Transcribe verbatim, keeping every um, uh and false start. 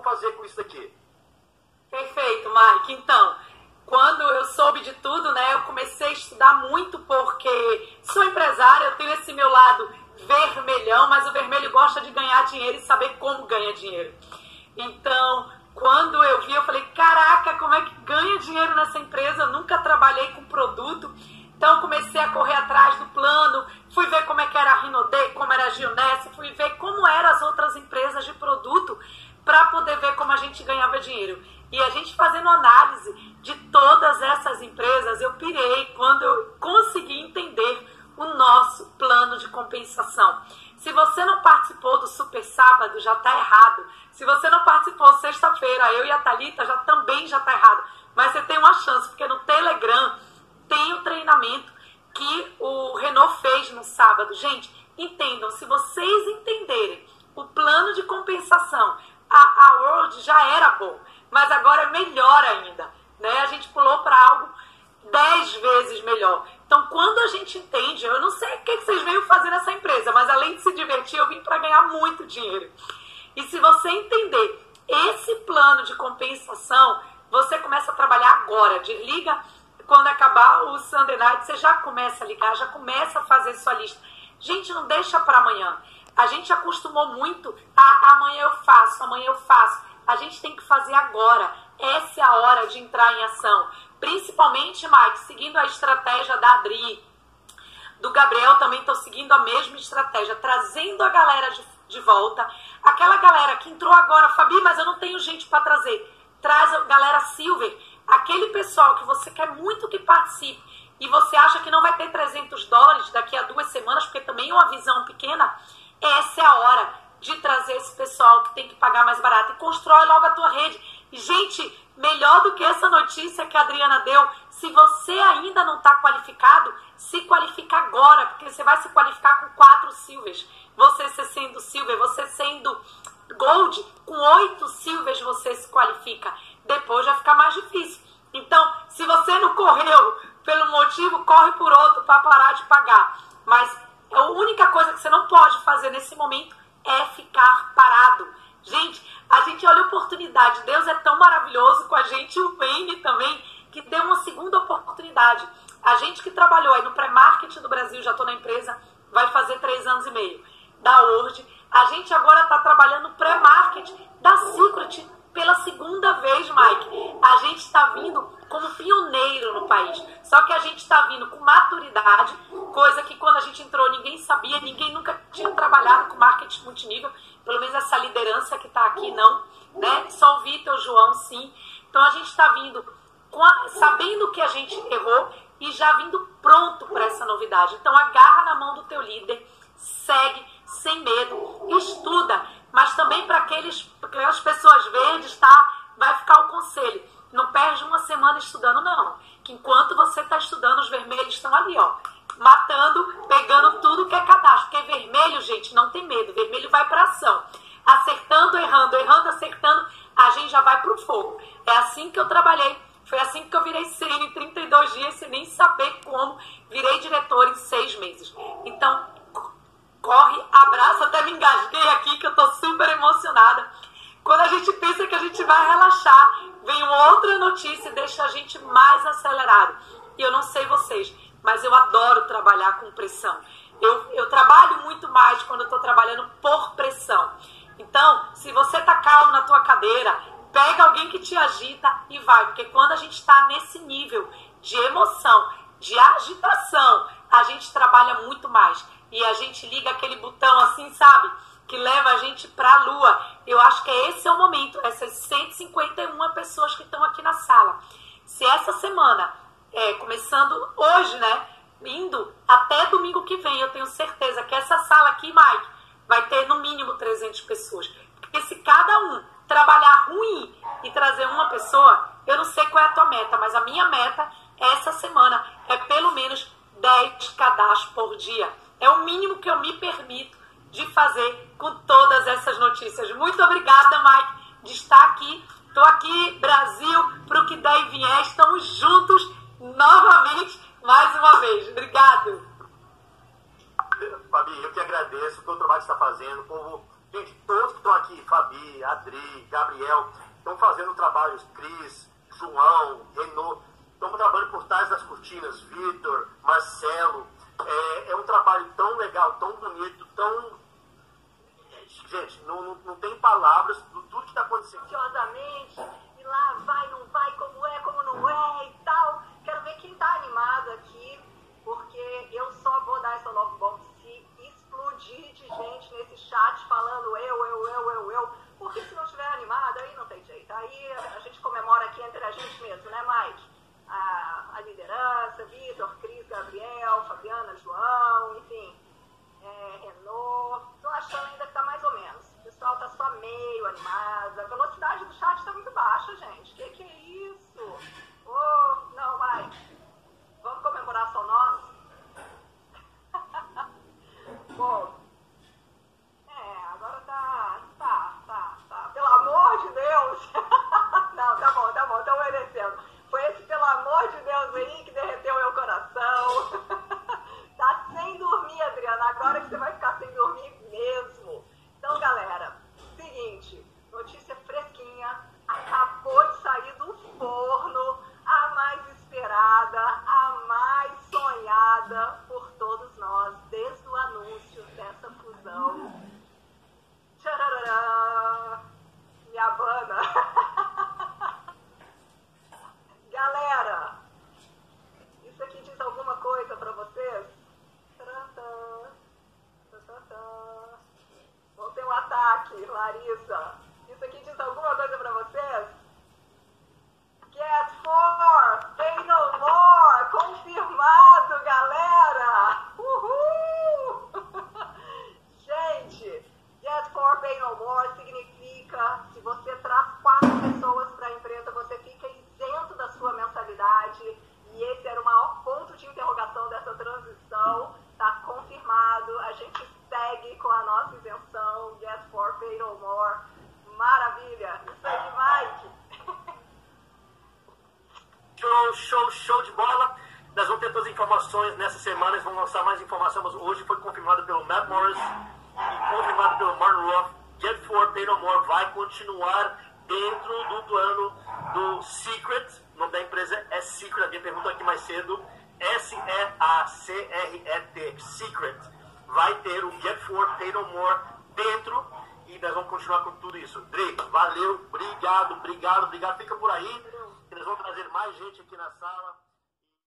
fazer com isso daqui? Perfeito, Mike. Então, quando eu soube de tudo, né, eu comecei a estudar muito porque sou empresária, eu tenho esse meu lado vermelhão, mas o vermelho gosta de ganhar dinheiro e saber como ganha dinheiro. Então, quando eu vi, eu falei, caraca, como é que ganha dinheiro nessa empresa? Eu nunca trabalhei com produto. Então, comecei a correr atrás do plano, fui ver como é que era a Rinode, como era a Gioness, fui ver como eram as outras empresas de produto para poder ver como a gente ganhava dinheiro. E a gente fazendo análise de todas essas empresas, eu pirei quando eu consegui entender o nosso plano de compensação. Se você não participou do Super Sábado, já está errado. Se você não participou sexta-feira, eu e a Thalita, já, também já está errado. Mas você tem uma chance, porque no Telegram tem o treinamento que o Renault fez no sábado. Gente, entendam, se vocês entenderem o plano de compensação, a, a World já era bom, mas agora é melhor ainda, né? A gente pulou para algo dez vezes melhor. Então, quando a gente entende, eu não sei o que vocês veio fazer nessa empresa, mas além de se divertir, eu vim para ganhar muito dinheiro. E se você entender esse plano de compensação, você começa a trabalhar agora. Desliga, quando acabar o Sunday Night, você já começa a ligar, já começa a fazer sua lista. Gente, não deixa para amanhã. A gente acostumou muito a amanhã eu faço, amanhã eu faço. A gente tem que fazer agora. Essa é a hora de entrar em ação. Principalmente, Mike, seguindo a estratégia da Adri, do Gabriel, também estou seguindo a mesma estratégia, trazendo a galera de, de volta. Aquela galera que entrou agora, Fabi, mas eu não tenho gente para trazer. Traz a galera Silver, aquele pessoal que você quer muito que participe e você acha que não vai ter trezentos dólares daqui a duas semanas, porque também é uma visão pequena. Essa é a hora de trazer esse pessoal que tem que pagar mais barato e constrói logo a tua rede. E, gente, melhor do que essa notícia que a Adriana deu, se você ainda não está qualificado, se qualifica agora, porque você vai se qualificar com quatro silvers. Você sendo silver, você sendo gold, com oito silvers você se qualifica. Depois vai ficar mais difícil. Então, se você não correu pelo motivo, corre por outro para parar de pagar. Mas a única coisa que você não pode fazer nesse momento é ficar parado. Gente, a gente olha a oportunidade. Deus é tão maravilhoso com a gente, o Wayne também, que deu uma segunda oportunidade. A gente que trabalhou aí no pré-marketing do Brasil, já estou na empresa, vai fazer três anos e meio, da Word. A gente agora está trabalhando no pré-marketing da Secret pela segunda vez, Mike. A gente está vindo como pioneiro no país. Só que a gente está vindo com maturidade, coisa que quando a gente entrou ninguém sabia, ninguém nunca tinha trabalhado com marketing multinível, pelo menos essa liderança que está aqui não, né? Só o Vitor, o João, sim. Então a gente está vindo com a, sabendo que a gente errou e já vindo pronto para essa novidade. Então agarra na mão do teu líder, segue sem medo, estuda, mas também para aqueles, aquelas pessoas verdes, tá? Vai ficar o conselho. Não perde uma semana estudando, não. Que enquanto você está estudando, os vermelhos estão ali, ó, matando, pegando tudo que é cadastro. Porque vermelho, gente, não tem medo. Vermelho vai para ação. Acertando, errando, errando, acertando, a gente já vai para o fogo. É assim que eu trabalhei. Foi assim que eu virei sênior em trinta e dois dias, sem nem saber como. Virei diretor em seis meses. Então, corre, abraça. Até me engasguei aqui, que eu tô super emocionada. Quando a gente pensa que a gente vai relaxar, vem uma outra notícia e deixa a gente mais acelerado. E eu não sei vocês, mas eu adoro trabalhar com pressão. Eu, eu trabalho muito mais quando eu estou trabalhando por pressão. Então, se você está calmo na tua cadeira, pega alguém que te agita e vai. Porque quando a gente está nesse nível de emoção, de agitação, a gente trabalha muito mais. E a gente liga aquele botão assim, sabe? Que leva a gente para a lua. Eu acho que esse é o momento. Essas cento e cinquenta e uma pessoas que estão aqui na sala. Se essa semana, é, começando hoje, né? Indo até domingo que vem, eu tenho certeza que essa sala aqui, Mike, vai ter no mínimo trezentas pessoas. Porque se cada um trabalhar ruim e trazer uma pessoa, eu não sei qual é a tua meta, mas a minha meta essa semana é pelo menos dez cadastros por dia. É o mínimo que eu me permito de fazer com todas essas notícias. Muito obrigada, Mike, de estar aqui. Estou aqui, Brasil, para o que der e vier. Estamos juntos novamente, mais uma vez. Obrigado. Fabi, eu que agradeço pelo trabalho que você está fazendo. Como... Gente, todos que estão estão aqui, Fabi, Adri, Gabriel, estão fazendo trabalhos, Cris, João, Renault, estão trabalhando por trás das cortinas, Vitor, Marcelo. É, é um trabalho tão legal, tão bonito, tão... Gente, não, não, não tem palavras do tudo que está acontecendo. Ansiosamente, e lá vai, não vai, como é, como não é e tal. Quero ver quem está animado aqui, porque eu só vou dar essa love bomb se explodir de gente nesse chat falando eu, eu, eu, eu, eu. Porque se não estiver animado, aí não tem jeito. Aí a gente comemora aqui entre a gente mesmo, né, Mike? A, a liderança, Vitor, Cris, Gabriel, Fabiana, João, enfim, é, Renault. Tô achando ainda que tá mais ou menos. O pessoal tá só meio animado. A velocidade do chat tá muito baixa, gente. Que que é isso? Oh, não, Mike. Vamos comemorar só nós? Bom, é, agora tá, tá, tá, tá. Pelo amor de Deus! Não, tá bom, tá bom, tô obedecendo. Foi esse pelo amor de Deus aí que derreteu meu coração. Tá sem dormir, Adriana. Agora que você vai ficar sem dormir mesmo. Então, galera, seguinte, notícia fresquinha. Acabou de sair do forno a mais esperada, a mais sonhada por todos nós, desde o anúncio dessa fusão. Tcharará! Me abana. Galera, isso aqui diz alguma coisa pra vocês? Vamos ter um ataque, Larissa. Isso aqui diz alguma coisa pra vocês? Get for, pay no more, confirmado, galera! Uhul! Gente, get for, pay no more significa, se você traz quatro pessoas para a empresa, você fica isento da sua mensalidade, e esse era o maior ponto de interrogação dessa transição. Tá confirmado, a gente segue com a nossa isenção, get for, pay no more. Maravilha! Isso aí, Mike! Show, show, show de bola! Nós vamos ter todas as informações nessa semana, eles vão lançar mais informação, mas hoje foi confirmado pelo Matt Morris e confirmado pelo Martin Roth. Get for, pay no more vai continuar dentro do plano do Secret. O nome da empresa é Secret, alguém perguntou aqui mais cedo. S E A C R E T, Secret. Vai ter o Get For, Pay No More dentro e nós vamos continuar com tudo isso. Dri, valeu, obrigado, obrigado, obrigado. Fica por aí, que nós vamos trazer mais gente aqui na sala.